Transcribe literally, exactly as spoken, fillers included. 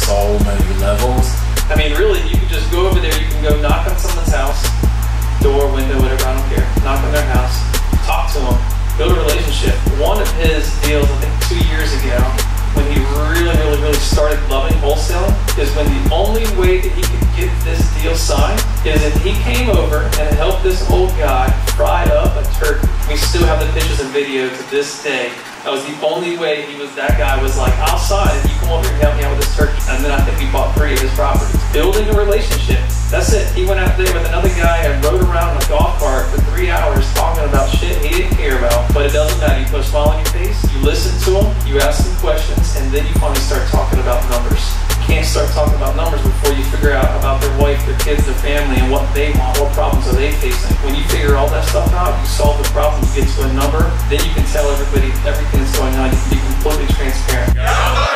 so many levels. I mean, really, you can just go over there, you can go knock on someone's house, door, window, whatever, I don't care. Knock on their house, talk to them, build a relationship. One of his deals, I think two years ago, when he really, really, really started loving wholesaling, is when the only way that he could get this deal signed is if he came over and helped this old guy fry up a turkey. We still have the pictures and video to this day. That was the only way he was, that guy was like, I'll sign if you come over here and help me out with this turkey. And then I think he bought three of his properties. Building a relationship. That's it. He went out there with another guy and rode around in a golf cart for three hours talking about shit he didn't care about. But it doesn't matter. You put a smile on your face, you listen to him, you ask him questions, and then you finally start talking about numbers. You can't start talking about numbers before you figure out about their wife, their kids, their family, and what they want, what problems are they facing. When you figure all that stuff out, you solve the problem, you get to a number, then you can tell everybody everything that's going on. You can be completely transparent.